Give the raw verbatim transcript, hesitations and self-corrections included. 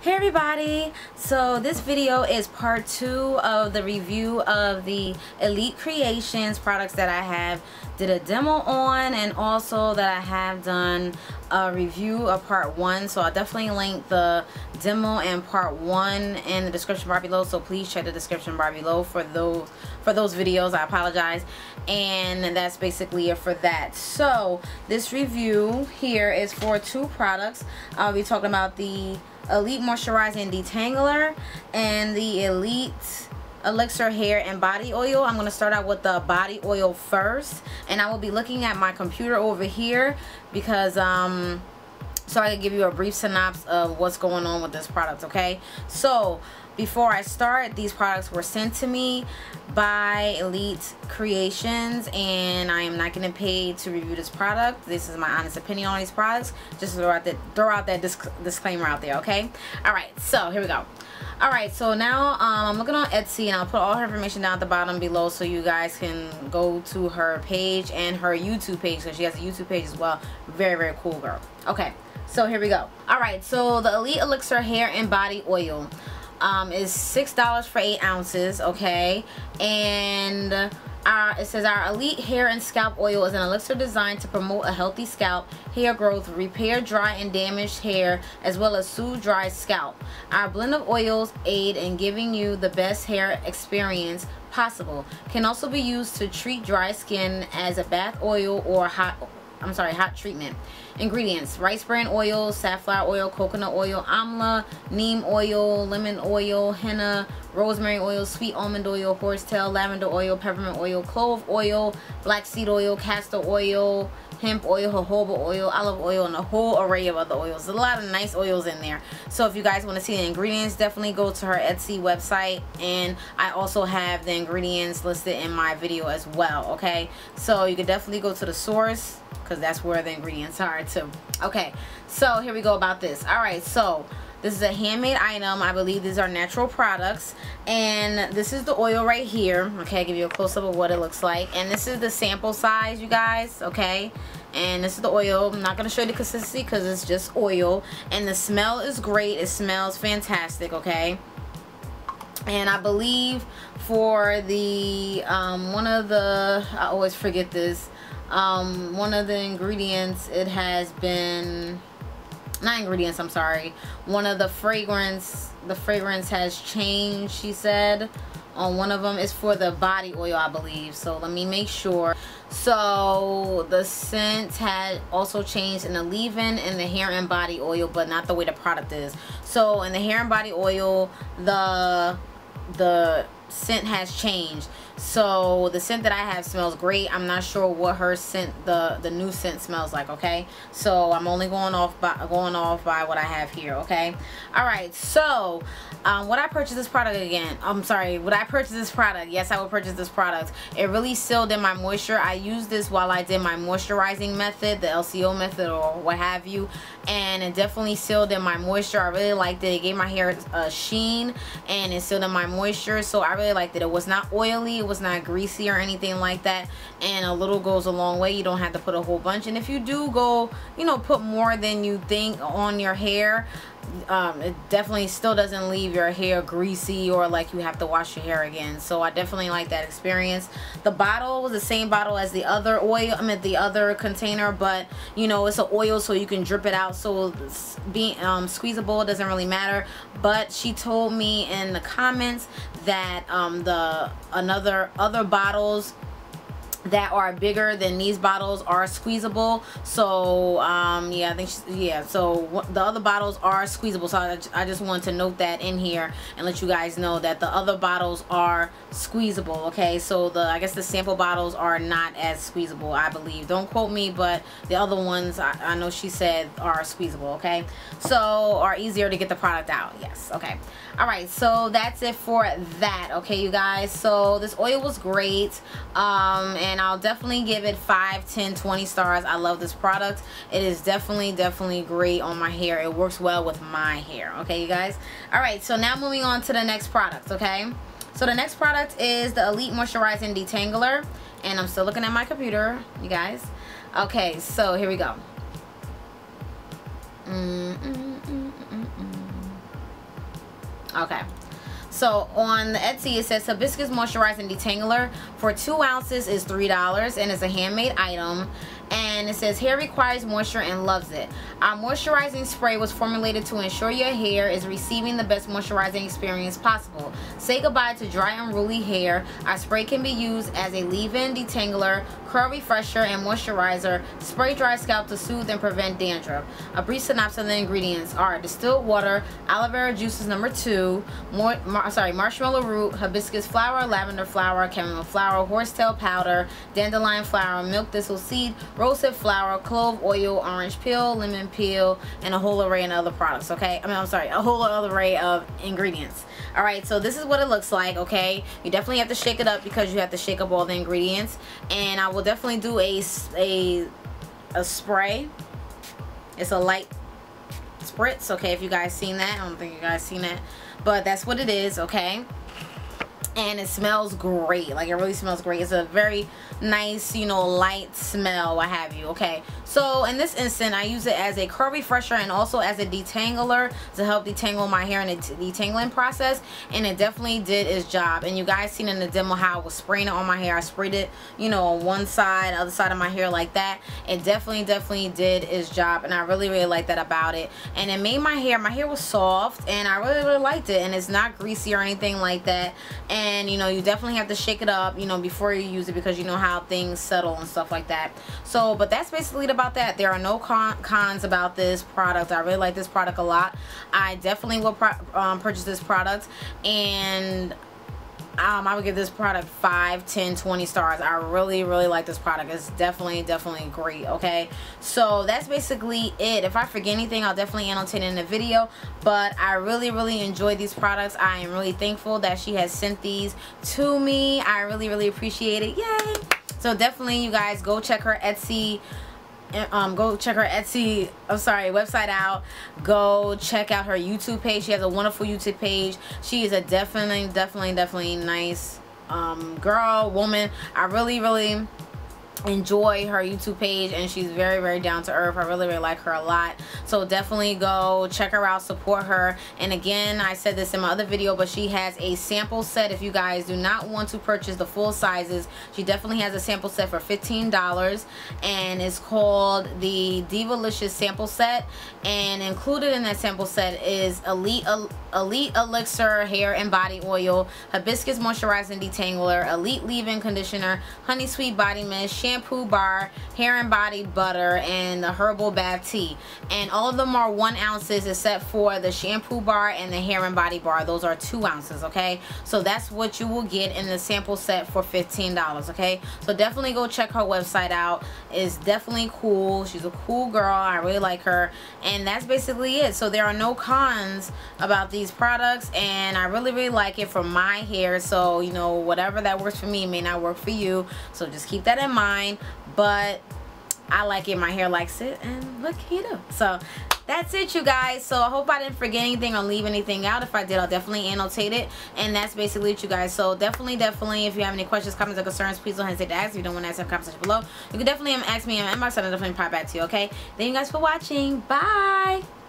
Hey everybody, so this video is part two of the review of the Elite Creations products that I have did a demo on, and also that I have done a review of part one. So I'll definitely link the demo and part one in the description bar below, so please check the description bar below for those for those videos. I apologize. And that's basically it for that. So this review here is for two products. I'll be talking about the Elite Moisturizing Detangler and the Elite Elixir Hair and Body Oil. I'm going to start out with the body oil first, and I will be looking at my computer over here because um so I can give you a brief synopsis of what's going on with this product. Okay, so before I start, these products were sent to me by Elite Creations, and I am not getting paid to review this product. This is my honest opinion on these products. Just throw out that throw out that disc disclaimer out there. Okay, all right, so here we go. All right, so now um, I'm looking on Etsy, and I'll put all her information down at the bottom below so you guys can go to her page and her YouTube page, because she has a YouTube page as well. Very, very cool girl. Okay, so here we go. All right, so the Elite Elixir Hair and Body Oil um, is six dollars for eight ounces, okay? And Our, it says our Elite Hair and Scalp Oil is an elixir designed to promote a healthy scalp, hair growth, repair dry and damaged hair, as well as soothe dry scalp. Our blend of oils aid in giving you the best hair experience possible. Can also be used to treat dry skin as a bath oil or hot I'm sorry, hot treatment. Ingredients: rice bran oil, safflower oil, coconut oil, amla, neem oil, lemon oil, henna, rosemary oil, sweet almond oil, horsetail, lavender oil, peppermint oil, clove oil, black seed oil, castor oil, hemp oil, jojoba oil, olive oil, and a whole array of other oils. There's a lot of nice oils in there. So if you guys want to see the ingredients, definitely go to her Etsy website, and I also have the ingredients listed in my video as well. Okay, so you can definitely go to the source, because that's where the ingredients are too. Okay, so here we go about this. All right, so this is a handmade item. I believe these are natural products, and this is the oil right here. Okay, I'll give you a close-up of what it looks like, and this is the sample size, you guys. Okay, and this is the oil. I'm not going to show you the consistency because it's just oil, and the smell is great. It smells fantastic. Okay, and I believe for the um, one of the, I always forget this, um, one of the ingredients, it has been, not ingredients, I'm sorry, one of the fragrance, the fragrance has changed, she said, on one of them. Is for the body oil, I believe. So let me make sure. So the scent had also changed in the leave-in in the hair and body oil, but not the way the product is. So in the hair and body oil, the the scent has changed. So the scent that I have smells great. I'm not sure what her scent, the the new scent, smells like. Okay, so I'm only going off by going off by what I have here. Okay, all right. So um, would I purchase this product again? I'm sorry, would I purchase this product? Yes, I would purchase this product. It really sealed in my moisture. I used this while I did my moisturizing method, the L C O method or what have you, and it definitely sealed in my moisture. I really liked it. It gave my hair a sheen, and it sealed in my moisture. So I really liked it. It was not oily. It was not greasy or anything like that, and a little goes a long way. You don't have to put a whole bunch, and if you do go, you know, put more than you think on your hair, um, it definitely still doesn't leave your hair greasy or like you have to wash your hair again. So I definitely like that experience. The bottle was the same bottle as the other oil, I mean the other container, but you know, it's an oil, so you can drip it out, so it's being um, squeezable. It doesn't really matter. But she told me in the comments that um, the another other bottles that are bigger than these bottles are squeezable. So um yeah, I think she, yeah so the other bottles are squeezable. So I, I just want to note that in here and let you guys know that the other bottles are squeezable. Okay, so the I guess the sample bottles are not as squeezable, I believe. Don't quote me, but the other ones I, I know she said are squeezable. Okay, so are easier to get the product out. Yes. Okay, all right, so that's it for that. Okay, you guys, so this oil was great, um and I'll definitely give it five, ten, twenty stars. I love this product. It is definitely definitely great on my hair. It works well with my hair. Okay, you guys, all right, so now moving on to the next product. Okay, so the next product is the Elite Moisturizing Detangler, and I'm still looking at my computer, you guys. Okay, so here we go. Mm -mm -mm -mm -mm -mm. Okay. So on the Etsy, it says Hibiscus Moisturizing Detangler for two ounces is three dollars, and it's a handmade item. And it says hair requires moisture and loves it. Our moisturizing spray was formulated to ensure your hair is receiving the best moisturizing experience possible. Say goodbye to dry, unruly hair. Our spray can be used as a leave-in detangler, curl refresher, and moisturizer. Spray dry scalp to soothe and prevent dandruff. A brief synopsis of the ingredients are distilled water, aloe vera juices number two, more, mar, sorry, marshmallow root, hibiscus flower, lavender flower, chamomile flower, horsetail powder, dandelion flower, milk thistle seed, rosehip flower, clove oil, orange peel, lemon peel, and a whole array of other products. Okay, I mean, I'm sorry, a whole other array of ingredients. All right, so this is what it looks like. Okay, you definitely have to shake it up because you have to shake up all the ingredients. And I will definitely do a a a spray. It's a light spritz. Okay, if you guys seen that, I don't think you guys seen that, but that's what it is. Okay. And it smells great. Like, it really smells great. It's a very nice, you know, light smell, what have you. Okay, so in this instant, I use it as a curl refresher and also as a detangler to help detangle my hair in the detangling process, and it definitely did its job. And you guys seen in the demo how I was spraying it on my hair. I sprayed it, you know, on one side, other side of my hair like that. It definitely definitely did its job, and I really really like that about it. And it made my hair my hair was soft, and I really really liked it. And it's not greasy or anything like that. And And you know, you definitely have to shake it up, you know, before you use it, because you know how things settle and stuff like that. So, but that's basically it about that. There are no con cons about this product. I really like this product a lot. I definitely will pro um, purchase this product, and Um, I would give this product five, ten, twenty stars. I really, really like this product. It's definitely, definitely great, okay? So that's basically it. If I forget anything, I'll definitely annotate it in the video. But I really, really enjoy these products. I am really thankful that she has sent these to me. I really, really appreciate it. Yay! So definitely, you guys, go check her Etsy. Um, go check her Etsy, I'm sorry, website out. Go check out her YouTube page. She has a wonderful YouTube page. She is a definitely, definitely, definitely nice um, girl, woman. I really, really enjoy her YouTube page, and she's very very down to earth. I really really like her a lot, so definitely go check her out, support her. And again, I said this in my other video, but she has a sample set. If you guys do not want to purchase the full sizes, she definitely has a sample set for fifteen dollars, and it's called the Divalicious sample set. And included in that sample set is Elite Elite Elixir hair and body oil, hibiscus moisturizing detangler, elite leave-in conditioner, honey sweet body mist, shampoo bar, hair and body butter, and the herbal bath tea. And all of them are one ounces except for the shampoo bar and the hair and body bar. Those are two ounces, okay? So that's what you will get in the sample set for fifteen dollars, okay? So definitely go check her website out. It's definitely cool. She's a cool girl. I really like her. And that's basically it. So there are no cons about these products, and I really really like it for my hair. So you know, whatever that works for me may not work for you, so just keep that in mind. But I like it, my hair likes it, and look, you do. So that's it, you guys. So I hope I didn't forget anything or leave anything out. If I did, I'll definitely annotate it. And that's basically it, you guys. So definitely definitely if you have any questions, comments, or concerns, please don't hesitate to ask. If you don't want to ask, in the comment section below, you can definitely ask me in my inbox, and I'll definitely reply back to you, okay? Thank you guys for watching. Bye.